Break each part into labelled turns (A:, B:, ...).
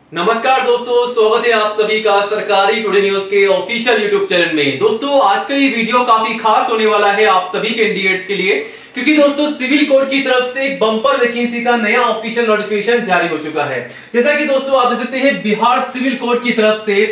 A: नमस्कार दोस्तों, स्वागत है आप सभी का सरकारी टुडे न्यूज के ऑफिशियल यूट्यूब चैनल में। दोस्तों आज का ये वीडियो काफी खास होने वाला है आप सभी कैंडिडेट्स के लिए, क्योंकि दोस्तों सिविल कोड की तरफ से एक बम्पर वैकेंसी का नया ऑफिशियल नोटिफिकेशन जारी हो चुका है। जैसा कि दोस्तों आप देख सकते हैं, बिहार सिविल कोड की तरफ से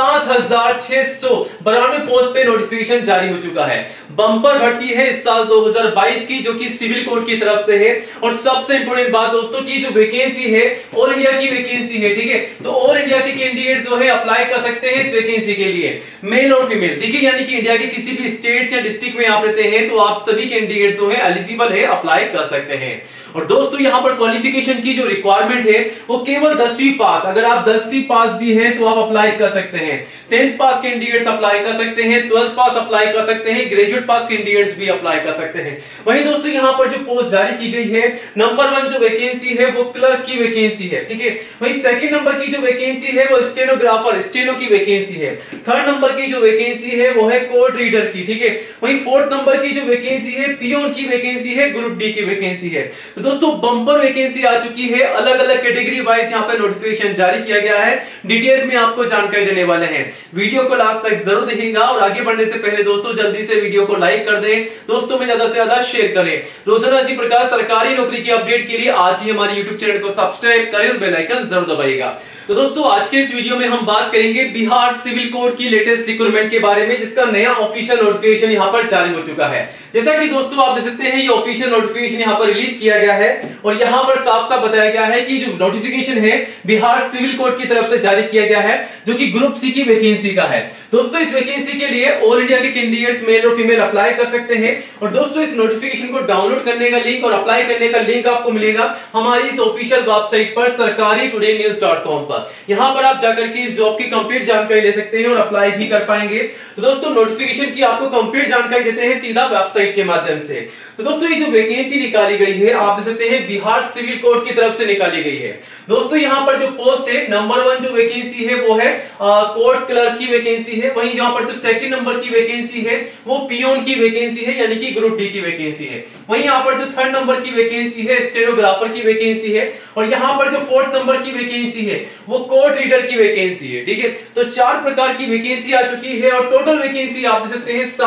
A: 7692 पोस्ट पे नोटिफिकेशन जारी हो चुका है। बम्पर भर्ती है इस साल 2022 की, जो कि सिविल कोड की तरफ से है। और सबसे इंपॉर्टेंट बात दोस्तों की जो वैकेंसी है ऑल इंडिया की वैकेंसी है, ठीक है। तो ऑल इंडिया के कैंडिडेट जो है अप्लाई कर सकते हैं इस वैकेंसी के लिए, मेल और फीमेल, ठीक है। यानी कि इंडिया के किसी भी स्टेट या डिस्ट्रिक्ट में आप रहते हैं तो आप सभी कैंडिडेट जो है एलिजिबल है, अप्लाई कर सकते हैं। और दोस्तों यहां पर क्वालिफिकेशन की जो रिक्वायरमेंट है वो केवल 10वीं पास, अगर आप 10वीं पास भी हैं तो आप अप्लाई कर सकते हैं। 10th पास कैंडिडेट्स अप्लाई कर सकते हैं, 12th पास अप्लाई कर सकते हैं, ग्रेजुएट पास कैंडिडेट्स भी अप्लाई कर सकते हैं। वहीं दोस्तों यहां पर जो पोस्ट जारी की गई है, नंबर 1 जो वैकेंसी है वो क्लर्क की वैकेंसी है, ठीक है। वहीं सेकंड नंबर की जो वैकेंसी है वो स्टेनोग्राफर, स्टेनो की वैकेंसी है। थर्ड नंबर की जो वैकेंसी है वो है कोड रीडर की, ठीक है। वहीं फोर्थ नंबर की जो वैकेंसी है पियोन की वैकेंसी है, ग्रुप डी की वैकेंसी है। तो दोस्तों बम्पर वैकेंसी आ चुकी है, अलग अलग कैटेगरी वाइज यहाँ पे नोटिफिकेशन जारी किया गया है। डिटेल्स में आपको जानकारी देने वाले हैं, वीडियो को लास्ट तक जरूर देखिएगा। और आगे बढ़ने से पहले दोस्तों जल्दी से वीडियो को लाइक कर दें, दोस्तों में ज्यादा से ज्यादा शेयर करें। रोजाना इसी प्रकार सरकारी नौकरी की अपडेट के लिए आज ही हमारे यूट्यूब चैनल को सब्सक्राइब करें और बेल आइकन जरूर दबाइएगा। तो दोस्तों आज के इस वीडियो में हम बात करेंगे बिहार सिविल कोड की लेटेस्ट रिक्रूटमेंट के बारे में, जिसका नया ऑफिशियल नोटिफिकेशन यहां पर जारी हो चुका है। जैसा कि दोस्तों आप देख सकते हैं ये ऑफिशियल नोटिफिकेशन यहां पर रिलीज किया गया है और यहां पर साफ साफ बताया गया है कि जो नोटिफिकेशन है बिहार सिविल कोड की तरफ से जारी किया गया है, जो कि ग्रुप सी की वैकेंसी का है। दोस्तों इस वैकेंसी के लिए ऑल इंडिया के कैंडिडेट्स मेल और फीमेल अप्लाई कर सकते हैं। और दोस्तों इस नोटिफिकेशन को डाउनलोड करने का लिंक और अप्लाई करने का लिंक आपको मिलेगा हमारी इस ऑफिशियल वेबसाइट पर sarkaritodaynews.com पर। यहां पर आप जाकर के इस जॉब की कंप्लीट जानकारी ले सकते हैं और अप्लाई भी कर पाएंगे। तो दोस्तों नोटिफिकेशन की आपको कंप्लीट जानकारी देते हैं सीधा वेबसाइट के माध्यम से। तो दोस्तों ये जो वैकेंसी निकाली गई है आप देख सकते हैं बिहार सिविल कोड की तरफ से निकाली गई है। दोस्तों यहां पर जो पोस्ट है नंबर 1 जो वैकेंसी है वो है कोड क्लर्क की वैकेंसी है। वहीं यहां पर जो सेकंड नंबर की वैकेंसी है वो पियोन की वैकेंसी है, यानी कि ग्रुप डी की वैकेंसी है। वहीं यहां पर जो थर्ड नंबर की वैकेंसी है स्टेनोग्राफर की वैकेंसी है। और यहां पर जो फोर्थ नंबर की वैकेंसी है वो कोड रीडर की वैकेंसी है, ठीक है। तो 4 प्रकार की वैकेंसी आ चुकी है और टोटल वैकेंसी आप देख सकते हैं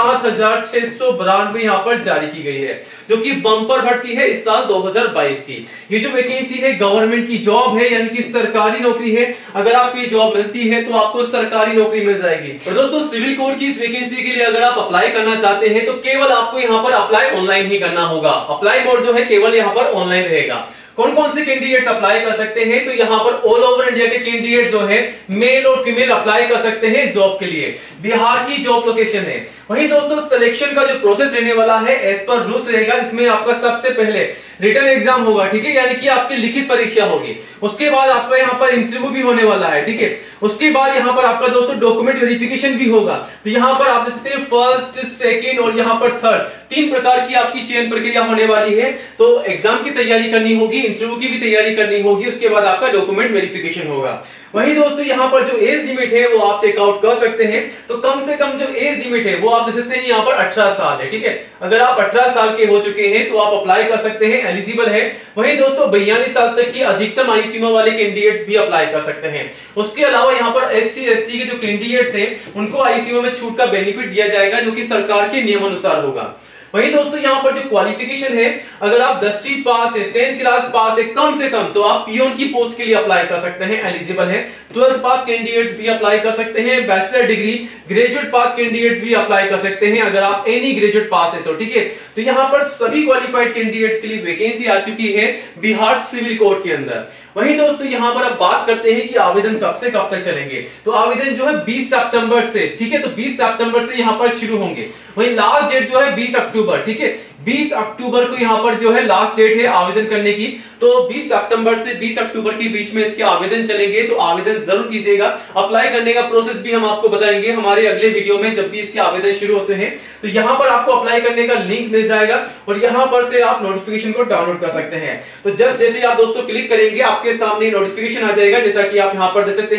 A: 7692 यहां पर जारी की गई है, जो कि बम्पर भर्ती है इस साल 2022 की। ये जो वैकेंसी है गवर्नमेंट की जॉब है, यानी कि सरकारी नौकरी है। अगर आपको ये जॉब मिलती है तो आपको सरकारी नौकरी मिल जाएगी। और दोस्तों सिविल कोड की इस वैकेंसी के लिए अगर आप अप्लाई करना चाहते हैं तो केवल आपको यहाँ पर अप्लाई ऑनलाइन ही करना होगा। अप्लाई मोड जो है केवल यहाँ पर ऑनलाइन रहेगा। कौन कौन से कैंडिडेट्स अप्लाई कर सकते हैं, तो यहाँ पर ऑल ओवर इंडिया के कैंडिडेट जो है मेल और फीमेल अप्लाई कर सकते हैं जॉब के लिए। बिहार की जॉब लोकेशन है। वहीं दोस्तों सिलेक्शन का जो प्रोसेस रहने वाला है एज पर रूल्स रहेगा, जिसमें आपका सबसे पहले रिटन एग्जाम होगा, ठीक है, यानी कि आपकी लिखित परीक्षा होगी। उसके बाद आपका यहाँ पर इंटरव्यू भी होने वाला है, ठीक है। उसके बाद यहाँ पर आपका दोस्तों डॉक्यूमेंट वेरिफिकेशन भी होगा। तो यहाँ पर आप देख सकते हैं फर्स्ट, सेकंड और यहाँ पर थर्ड 3 प्रकार की आपकी चयन प्रक्रिया होने वाली है। तो एग्जाम की तैयारी करनी होगी, इंटरव्यू की भी तैयारी करनी होगी, उसके बाद आपका डॉक्यूमेंट वेरिफिकेशन होगा। वहीं दोस्तों यहाँ पर जो एज लिमिट है वो आप चेकआउट कर सकते हैं। तो कम से कम जो एज लिमिट है वो आप देख सकते हैं यहाँ पर 18 साल है, ठीक है। अगर आप 18 साल के हो चुके हैं तो आप अप्लाई कर सकते हैं, एलिजिबल है। वहीं दोस्तों 42 साल तक की अधिकतम आयु सीमा वाले कैंडिडेट्स भी अप्लाई कर सकते हैं। उसके अलावा यहाँ पर SC ST के जो कैंडिडेट्स हैं उनको आयु सीमा में छूट का बेनिफिट दिया जाएगा, जो कि सरकार के नियमानुसार होगा। वहीं दोस्तों यहाँ पर जो क्वालिफिकेशन है, अगर आप 10वीं पास है, 10th क्लास पास है कम से कम, तो आप पियोन की पोस्ट के लिए अप्लाई कर सकते हैं, एलिजिबल है। 12th पास कैंडिडेट्स भी अप्लाई कर सकते हैं। Bachelor degree, graduate pass candidates भी अप्लाई कर सकते हैं अगर आप एनी ग्रेजुएट पास है तो, ठीक है। तो यहाँ पर सभी क्वालिफाइड कैंडिडेट्स के लिए वैकेंसी आ चुकी है बिहार सिविल कोड के अंदर। वहीं दोस्तों यहाँ पर अब बात करते हैं कि आवेदन कब से कब तक चलेंगे। तो आवेदन जो है 20 सितंबर से, ठीक है, तो 20 सितंबर से यहाँ पर शुरू होंगे। वहीं लास्ट डेट जो है 20 अक्टूबर, ठीक है, 20 अक्टूबर को यहाँ पर जो है लास्ट डेट है आवेदन करने की। तो 20 सितंबर से 20 अक्टूबर के बीच में इसके आवेदन चलेंगे, तो आवेदन जरूर कीजिएगा। अप्लाई करने का प्रोसेस भी हम आपको बताएंगे हमारे अगले वीडियो में, जब भी इसके आवेदन शुरू होते हैं। तो यहाँ पर आपको अप्लाई करने का लिंक मिल जाएगा और यहाँ पर से आप नोटिफिकेशन को डाउनलोड कर सकते हैं। तो जस्ट जैसे आप दोस्तों क्लिक करेंगे आपके सामने नोटिफिकेशन आ जाएगा, जैसा कि आप यहाँ पर देख सकते हैं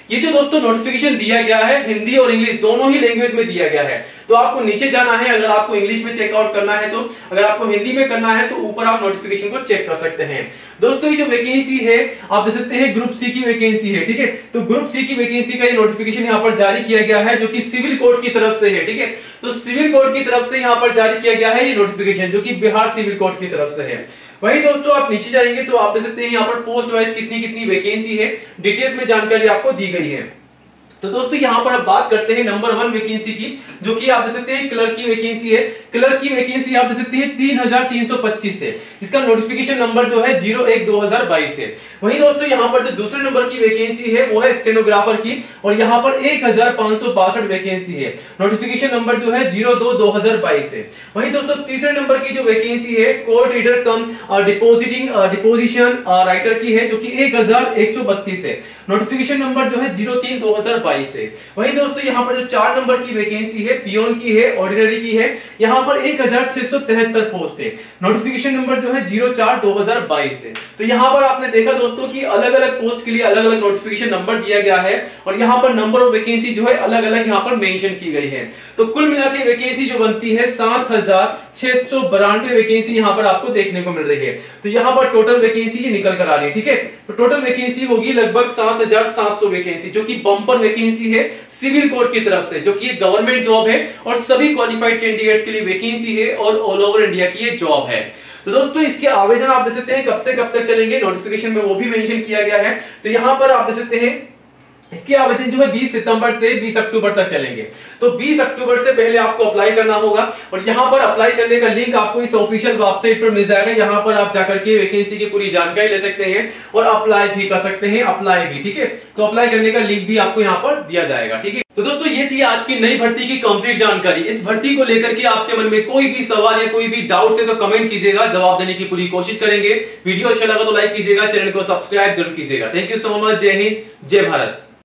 A: ये जो दोस्तों नोटिफिकेशन दिया गया है हिंदी और इंग्लिश दोनों ही लैंग्वेज में दिया गया है। तो आपको नीचे जाना है, अगर आपको इंग्लिश में चेकआउट करना है तो, अगर आपको हिंदी में करना है तो ऊपर आप नोटिफिकेशन को चेक कर सकते हैं। दोस्तों ये जो वैकेंसी है आप देख सकते हैं ग्रुप सी की वैकेंसी है, ठीक है। तो ग्रुप सी की वैकेंसी का ये नोटिफिकेशन यहाँ पर जारी किया गया है जो कि सिविल कोर्ट की तरफ से है, ठीक है। तो सिविल कोर्ट की तरफ से यहाँ पर जारी किया गया है ये नोटिफिकेशन जो कि बिहार सिविल कोर्ट की तरफ से है। वही दोस्तों आप नीचे जाएंगे तो आप देख सकते हैं यहाँ पर पोस्ट वाइज कितनी कितनी वैकेंसी है, डिटेल्स में जानकारी आपको दी गई है। तो दोस्तों यहाँ पर अब बात करते हैं नंबर 1 वैकेंसी की, जो कि आप देख सकते हैं क्लर्क की वैकेंसी है। क्लर्क की वैकेंसी आप देख सकते हैं 3325 है, जिसका नोटिफिकेशन नंबर जो है 01/2022 है। वहीं दोस्तों यहाँ पर जो दूसरे नंबर की वैकेंसी है वो है स्टेनोग्राफर की, और यहाँ पर 1562 वैकेंसी है, नोटिफिकेशन नंबर जो है 02/2022 है। वहीं दोस्तों तीसरे नंबर की जो वैकेंसी है court reader cum deposition writer की है, जो कि 1132 है, नोटिफिकेशन नंबर जो है 03/2022 है। वहीं दोस्तों यहाँ पर जो 4 नंबर की वैकेंसी है पियोन की है, ऑर्डिनरी की है, यहाँ पर 1673 पोस्ट है, नोटिफिकेशन नंबर जो है 04/2022 है। तो यहाँ पर आपने देखा दोस्तों कि अलग अलग पोस्ट के लिए अलग अलग नोटिफिकेशन नंबर दिया गया है, और यहाँ पर नंबर ऑफ वैकेंसी जो है अलग अलग यहाँ पर मेंशन की गई है। तो कुल मिला के वैकेंसी जो बनती है 7692 वैकेंसी यहाँ पर आपको देखने को मिल रही है। तो यहाँ पर टोटल वैकेंसी ये निकल कर आ रही है, ठीक है। तो टोटल वैकेंसी होगी लगभग 7700 वैकेंसी, जो कि बम्पर वैकेंसी है सिविल कोर्ट की तरफ से, जो कि गवर्नमेंट जॉब है और सभी क्वालिफाइड कैंडिडेट्स के लिए वैकेंसी है और ऑल ओवर इंडिया की ये जॉब है। तो दोस्तों इसके आवेदन आप देख सकते हैं कब से कब तक चलेंगे, नोटिफिकेशन में वो भी मेंशन किया गया है। तो यहां पर आप देख सकते हैं इसके आवेदन जो है 20 सितंबर से 20 अक्टूबर तक चलेंगे। तो 20 अक्टूबर से पहले आपको अप्लाई करना होगा, और यहां पर अप्लाई करने का लिंक आपको इस ऑफिशियल वेबसाइट पर मिल जाएगा। यहां पर आप जाकर के वैकेंसी की पूरी जानकारी ले सकते हैं और अप्लाई भी कर सकते हैं, अप्लाई भी, ठीक है। तो अप्लाई करने का लिंक भी आपको यहाँ पर दिया जाएगा, ठीक है। तो दोस्तों ये थी आज की नई भर्ती की कंप्लीट जानकारी। इस भर्ती को लेकर के आपके मन में कोई भी सवाल या कोई भी डाउट है तो कमेंट कीजिएगा, जवाब देने की पूरी कोशिश करेंगे। वीडियो अच्छा लगा तो लाइक कीजिएगा, चैनल को सब्सक्राइब जरूर कीजिएगा। Thank you so much. जय हिंद, जय भारत।